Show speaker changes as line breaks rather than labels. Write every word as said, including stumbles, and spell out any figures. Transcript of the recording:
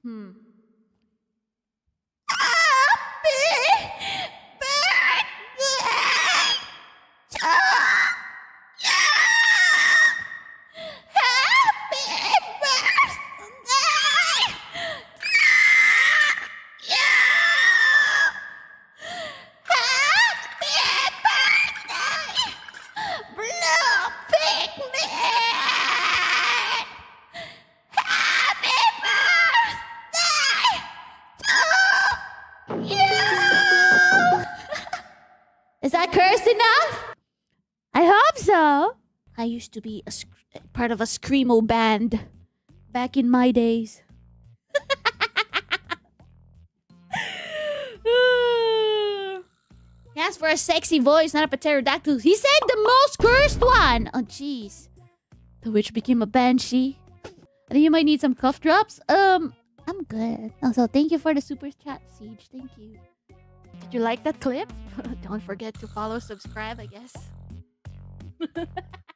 Hmm. Is that curse enough? I hope so. I used to be a sc- part of a screamo band back in my days. He asked for a sexy voice, not a pterodactyl. He said the most cursed one. Oh, jeez. The witch became a banshee. I think you might need some cough drops. Um, I'm good. Also, thank you for the super chat, Siege. Thank you. Did you like that clip? Don't forget to follow, subscribe, I guess.